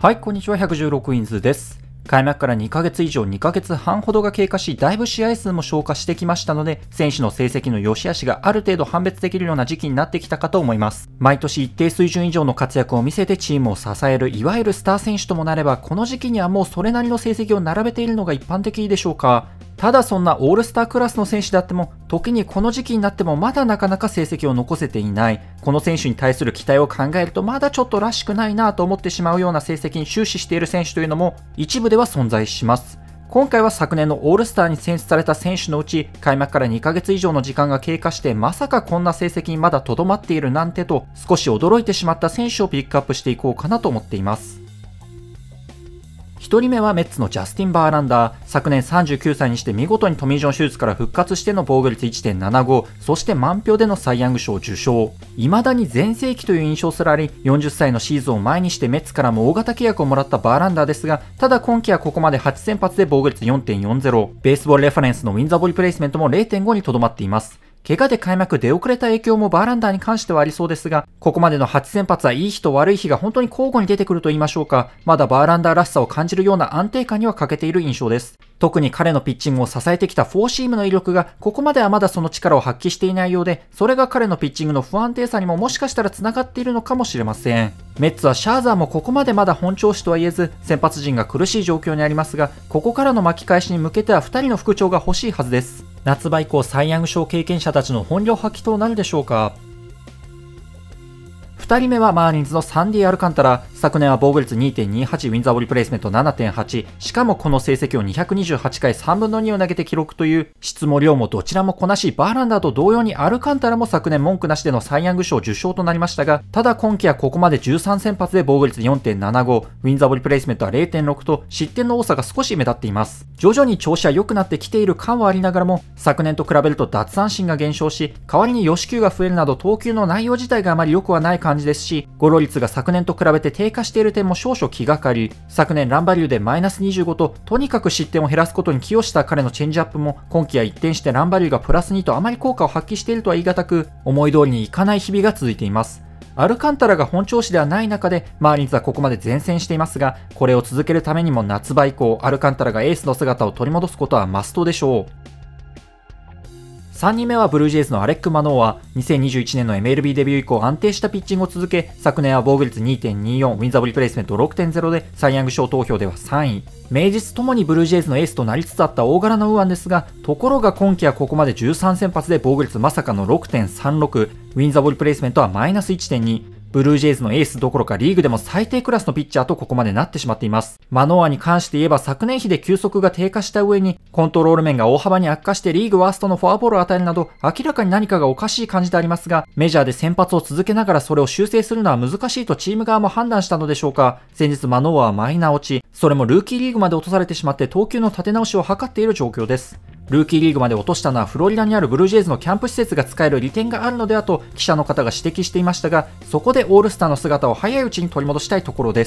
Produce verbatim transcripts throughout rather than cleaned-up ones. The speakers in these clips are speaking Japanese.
はい、こんにちは。ひゃくじゅうろくウィンズです。開幕からにかげつ以上にかげつはんほどが経過し、だいぶ試合数も消化してきましたので、選手の成績の良し悪しがある程度判別できるような時期になってきたかと思います。毎年一定水準以上の活躍を見せてチームを支える、いわゆるスター選手ともなれば、この時期にはもうそれなりの成績を並べているのが一般的でしょうか。ただそんなオールスタークラスの選手であっても、時にこの時期になってもまだなかなか成績を残せていない、この選手に対する期待を考えるとまだちょっとらしくないなと思ってしまうような成績に終始している選手というのも一部では存在します。今回は昨年のオールスターに選出された選手のうち、開幕からにかげつ以上の時間が経過してまさかこんな成績にまだとどまっているなんてと少し驚いてしまった選手をピックアップしていこうかなと思っています。ひとりめはメッツのジャスティン・バーランダー。昨年さんじゅうきゅうさいにして見事にトミー・ジョン手術から復活しての防御率 いってんななご、そして満票でのサイ・ヤング賞受賞。未だに全盛期という印象すらあり、よんじゅっさいのシーズンを前にしてメッツからも大型契約をもらったバーランダーですが、ただ今季はここまではちせん発で防御率 よんてんよんゼロ、ベースボールレファレンスのウィンザボリプレイスメントも れいてんご にとどまっています。怪我で開幕出遅れた影響もバーランダーに関してはありそうですが、ここまでのはちせん発はいい日と悪い日が本当に交互に出てくると言いましょうか、まだバーランダーらしさを感じるような安定感には欠けている印象です。特に彼のピッチングを支えてきたフォーシームの威力がここまではまだその力を発揮していないようで、それが彼のピッチングの不安定さにももしかしたら繋がっているのかもしれません。メッツはシャーザーもここまでまだ本調子とは言えず、先発陣が苦しい状況にありますが、ここからの巻き返しに向けてはふたりの復調が欲しいはずです。夏場以降サイ・ヤング賞経験者たちの本領発揮となるでしょうか。ふたりめはマーリンズのサンディ・アルカンタラ。昨年は防御率 にてんにはち、ウィンザボリプレイスメント ななてんはち、しかもこの成績をにひゃくにじゅうはちかいさんぶんのにを投げて記録という質も量もどちらもこなし、バーランダーと同様にアルカンタラも昨年文句なしでのサイ・ヤング賞受賞となりましたが、ただ今季はここまでじゅうさんせん発で防御率 よんてんななご、ウィンザボリプレイスメントは れいてんろく と失点の多さが少し目立っています。徐々に調子は良くなってきている感はありながらも、昨年と比べると奪三振が減少し、代わりに四死球が増えるなど投球の内容自体があまり良くはない感じですし、ゴロ率が昨年と比べて低下している点も少々気がかり。昨年ランバリューでマイナスにじゅうごととにかく失点を減らすことに寄与した彼のチェンジアップも今季は一転してランバリューがプラスにとあまり効果を発揮しているとは言い難く、思い通りにいかない日々が続いています。アルカンタラが本調子ではない中でマーリンズはここまで善戦していますが、これを続けるためにも夏場以降アルカンタラがエースの姿を取り戻すことはマストでしょう。さんにんめはブルージェイズのアレック・マノーア。にせんにじゅういちねんの エムエルビー デビュー以降安定したピッチングを続け、昨年は防御率 にてんによん、ウィンザボリプレイスメント ろくてんゼロ でサイ・ヤング賞投票ではさんい。名実ともにブルージェイズのエースとなりつつあった大柄の右腕ですが、ところが今季はここまでじゅうさんせん発で防御率まさかの ろくてんさんろく、ウィンザボリプレイスメントはマイナス いってんに。ブルージェイズのエースどころかリーグでも最低クラスのピッチャーとここまでなってしまっています。マノーアに関して言えば昨年比で球速が低下した上にコントロール面が大幅に悪化してリーグワーストのフォアボールを与えるなど明らかに何かがおかしい感じでありますが、メジャーで先発を続けながらそれを修正するのは難しいとチーム側も判断したのでしょうか。先日マノーアはマイナー落ち、それもルーキーリーグまで落とされてしまって投球の立て直しを図っている状況です。ルーキーリーグまで落としたのはフロリダにあるブルージェイズのキャンプ施設が使える利点があるのではと記者の方が指摘していましたが、そこでオールスターの姿を早いうちに取り戻したいところです。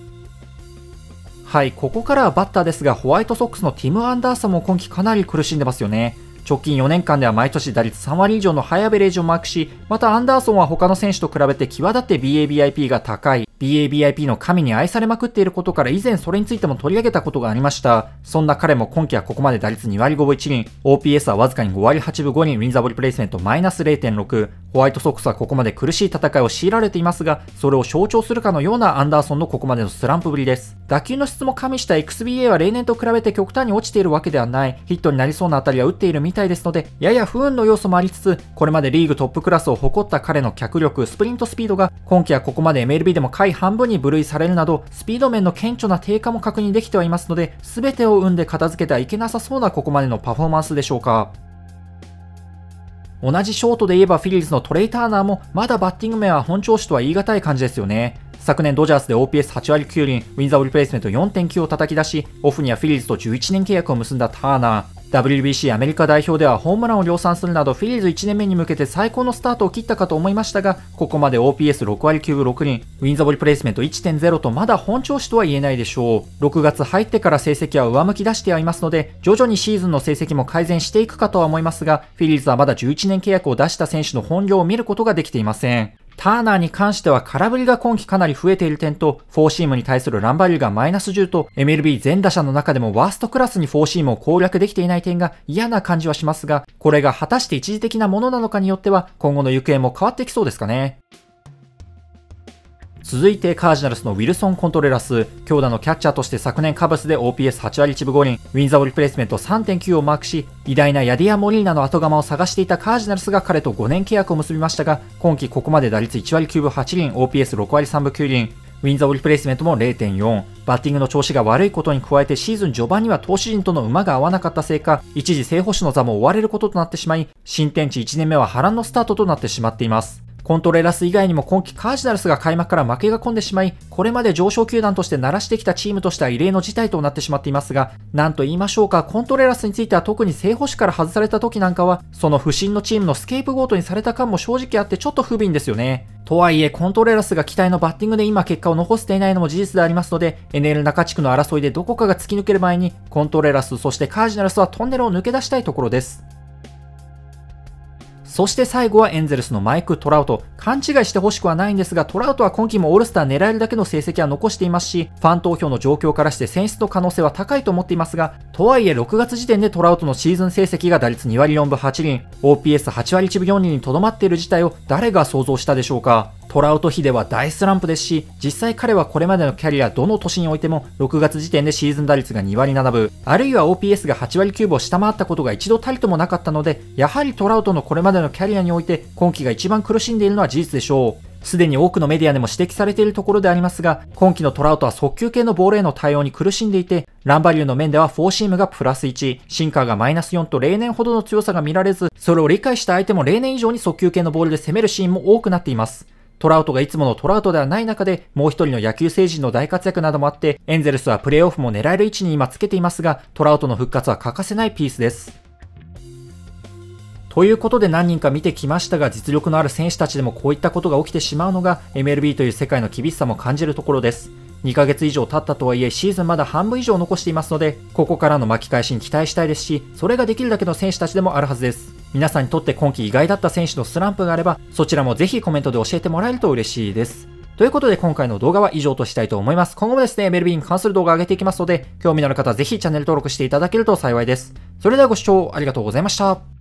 はい、ここからはバッターですが、ホワイトソックスのティム・アンダーソンも今季かなり苦しんでますよね。直近よねんかんでは毎年打率さんわり以上のハイアベレージをマークし、またアンダーソンは他の選手と比べて際立って ビーエービーアイピー が高い、ビーエービーアイピー の神に愛されまくっていることから以前それについても取り上げたことがありました。そんな彼も今季はここまで打率にわりごぶいちりん、オーピーエス はわずかにごわりはちぶごりん、ウィンザボリプレイスメントマイナス れいてんろく。ホワイトソックスはここまで苦しい戦いを強いられていますが、それを象徴するかのようなアンダーソンのここまでのスランプぶりです。打球の質も加味した エックスビーエー は例年と比べて極端に落ちているわけではない、ヒットになりそうな当たりは打っているみたいですので、やや不運の要素もありつつ、これまでリーグトップクラスを誇った彼の脚力、スプリントスピードが今季はここまで エムエルビー でも下位半分に分類されるなど、スピード面の顕著な低下も確認できてはいますので、全てを運で片付けてはいけなさそうなここまでのパフォーマンスでしょうか。同じショートで言えばフィリーズのトレイ・ターナーもまだバッティング面は本調子とは言い難い感じですよね。昨年ドジャースで オーピーエスはちわりきゅうりん、ウィンザボリプレイスメント よんてんきゅう を叩き出し、オフにはフィリーズとじゅういちねん契約を結んだターナー。ダブリュービーシー アメリカ代表ではホームランを量産するなどフィリーズいちねんめに向けて最高のスタートを切ったかと思いましたが、ここまで オーピーエスろくわりきゅうぶろくりん、ウィンザボリプレイスメント いってんゼロ とまだ本調子とは言えないでしょう。ろくがつ入ってから成績は上向き出してはいますので、徐々にシーズンの成績も改善していくかとは思いますが、フィリーズはまだじゅういちねん契約を出した選手の本領を見ることができていません。 ターナーに関しては空振りが今季かなり増えている点と、フォーシームに対するランバリューがマイナスじゅうと、エムエルビー 全打者の中でもワーストクラスにフォーシームを攻略できていない点が嫌な感じはしますが、これが果たして一時的なものなのかによっては、今後の行方も変わってきそうですかね。続いてカージナルスのウィルソン・コントレラス。強打のキャッチャーとして昨年カブスで オーピーエスはち 割いちぶご厘、ウィンザボリプレイスメント さんてんきゅう をマークし、偉大なヤディア・モリーナの後釜を探していたカージナルスが彼とごねん契約を結びましたが、今季ここまで打率いち割きゅうぶはち厘、オーピーエスろく割さんぶきゅう厘、ウィンザボリプレイスメントも れいてんよん。バッティングの調子が悪いことに加えてシーズン序盤には投手陣との馬が合わなかったせいか、一時正捕手の座も追われることとなってしまい、新天地いちねんめは波乱のスタートとなってしまっています。コントレラス以外にも今季カージナルスが開幕から負けが込んでしまい、これまで上昇球団として鳴らしてきたチームとしては異例の事態となってしまっていますが、なんと言いましょうか、コントレラスについては特に正捕手から外された時なんかは、その不振のチームのスケープゴートにされた感も正直あってちょっと不憫ですよね。とはいえ、コントレラスが期待のバッティングで今結果を残せていないのも事実でありますので、エヌエル 中地区の争いでどこかが突き抜ける前に、コントレラスそしてカージナルスはトンネルを抜け出したいところです。そして最後はエンゼルスのマイク・トラウト。勘違いしてほしくはないんですが、トラウトは今季もオールスター狙えるだけの成績は残していますし、ファン投票の状況からして選出の可能性は高いと思っていますが、とはいえろくがつ時点でトラウトのシーズン成績が打率に割よんぶはち厘、オーピーエスはち割いちぶよん厘にとどまっている事態を誰が想像したでしょうか。トラウト比では大スランプですし、実際彼はこれまでのキャリアどの年においてもろくがつ時点でシーズン打率がに割ななぶ、あるいは オーピーエス がはち割きゅうぶを下回ったことが一度たりともなかったので、やはりトラウトのこれまでのキャリアにおいて今季が一番苦しんでいるのは事実でしょう。すでに多くのメディアでも指摘されているところでありますが、今季のトラウトは速球系のボールへの対応に苦しんでいて、ランバリューの面ではフォーシームがプラスいち、シンカーがマイナスよんと例年ほどの強さが見られず、それを理解した相手も例年以上に速球系のボールで攻めるシーンも多くなっています。トラウトがいつものトラウトではない中で、もう一人の野球星人の大活躍などもあって、エンゼルスはプレーオフも狙える位置に今つけていますが、トラウトの復活は欠かせないピースです。ということで何人か見てきましたが、実力のある選手たちでもこういったことが起きてしまうのが エムエルビー という世界の厳しさも感じるところです。にかげつ以上経ったとはいえシーズンまだ半分以上残していますので、ここからの巻き返しに期待したいですし、それができるだけの選手たちでもあるはずです。皆さんにとって今季意外だった選手のスランプがあれば、そちらもぜひコメントで教えてもらえると嬉しいです。ということで今回の動画は以上としたいと思います。今後もですね、エムエルビー に関する動画を上げていきますので、興味のある方はぜひチャンネル登録していただけると幸いです。それではご視聴ありがとうございました。